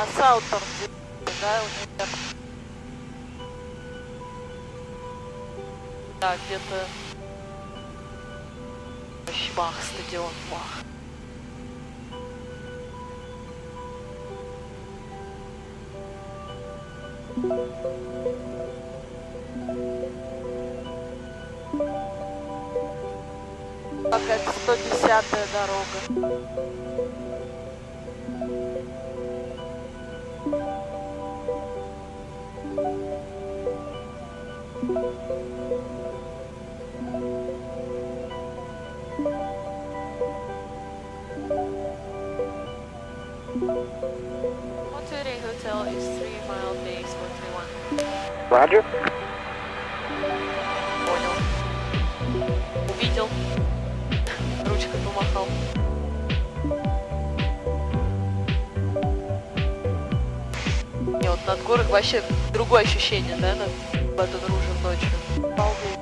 А Саутон, да, универ. Да, где-то... Бах, стадион, бах. Какая-то 110-я дорога. Hotel is 3 mile base 131. Roger. Понял. Увидел. Ручкой помахал. Не, вот над горой вообще другое ощущение, да, над Батон Ружем ночью. Балдеть.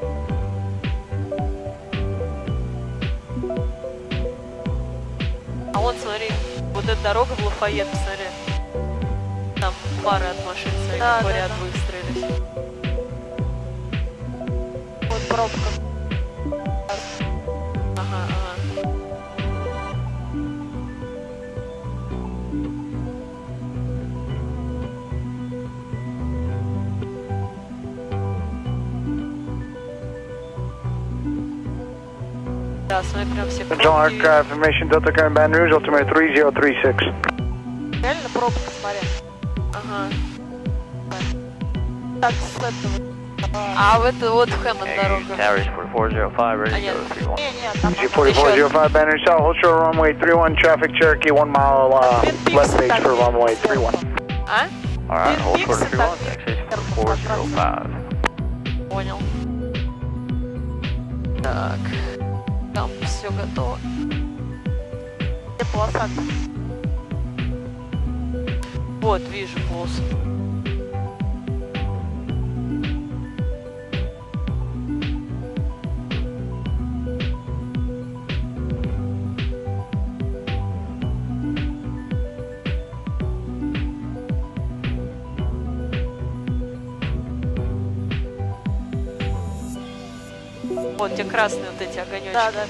А вот смотри, вот эта дорога в Лафайет, смотри. Там пары от машин своих по ряд выстроились. Вот пробка. Ага, ага. Да, смотри, прям все пробки. John Aircraft Information Delta Current Baton Rouge, Altimeter 3036. Реально пробка, смотри. Ага. Так, с этого. А в это вот в Хэммонд дорога. Towers 4405, ready to go 31. Не, там G4405 Baton Rouge South, hold short runway 31, traffic Cherokee 1 mile left base for runway 31. А? Alright, hold short 31, taxation 4405. Понял. Так. Там все готово. Где полоса-то? Вот, вижу полосу. Вот те красные вот эти огонечки. Да, да.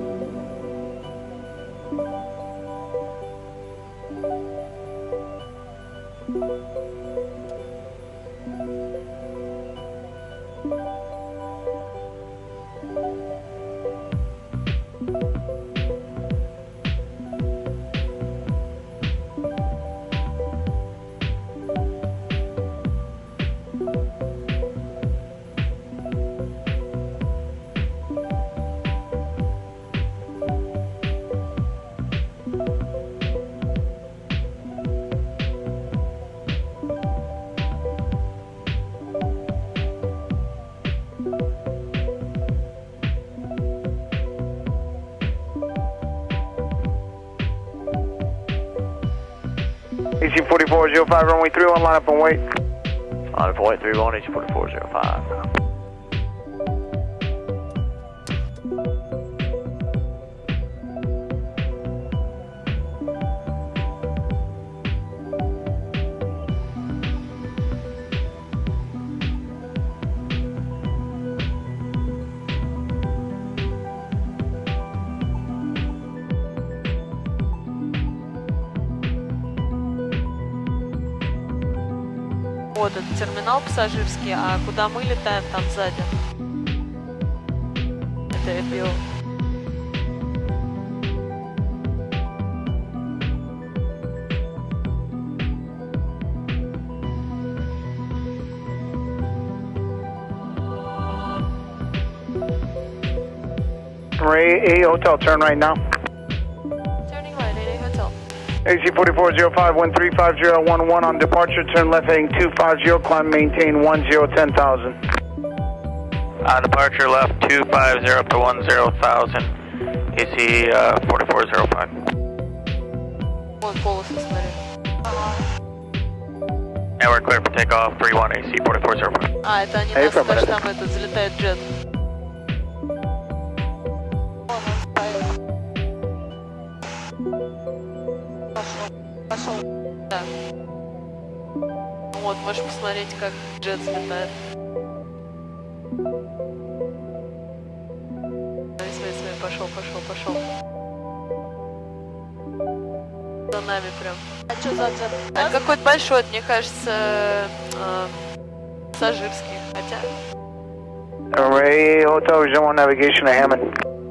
AC4405, runway 31, line up and wait. Line up and wait 31, AC4405. Вот этот терминал пассажирский, а куда мы летаем, там сзади. Это FBO. A hotel, turn right now. Turning right, AA Hotel. AC4405, 135011 on departure, turn left heading 250, climb maintain 1010,000. Departure left 250 up to 10,000, AC 4405. Вон полосы, смотри. And we're clear for takeoff 31, AC 4405. А, это они нас, значит, там этот залетает джет. Пошел. Да. Так. Вот, можешь посмотреть, как джет взлетает. Смотри, пошел. За нами прям. А что за джет? А какой-то большой, мне кажется, пассажирский, хотя... Array Hotel Region 1 Navigation to Hammond.